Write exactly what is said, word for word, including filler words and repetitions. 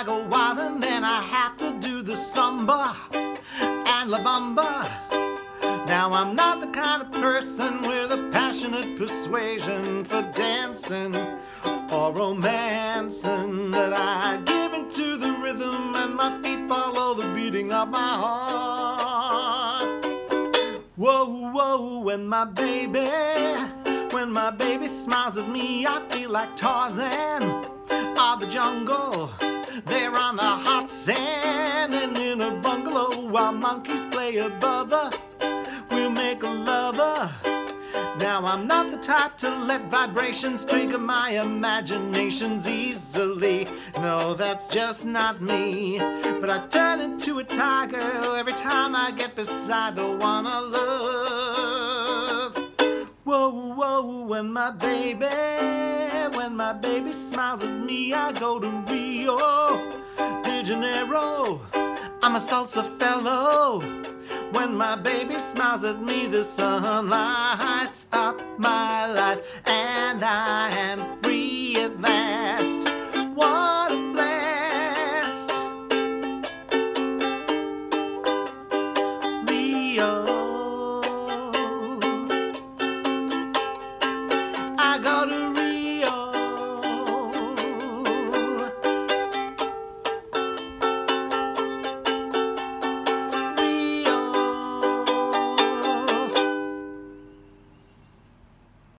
I go wild and then I have to do the samba and la bamba. Now I'm not the kind of person with a passionate persuasion for dancing or romancing, but I give into the rhythm and my feet follow the beating of my heart. Whoa, whoa, when my baby, when my baby smiles at me, I feel like Tarzan of the jungle. There on the hot sand and in a bungalow while monkeys play above her, we'll make a lover. Now I'm not the type to let vibrations trigger my imaginations easily. No, that's just not me. But I turn into a tiger every time I get beside the one I love. Whoa, whoa, when my baby, when my baby smiles at me, I go to Rio de Janeiro. I'm a salsa fellow. When my baby smiles at me, the sun lights up my life and I am free.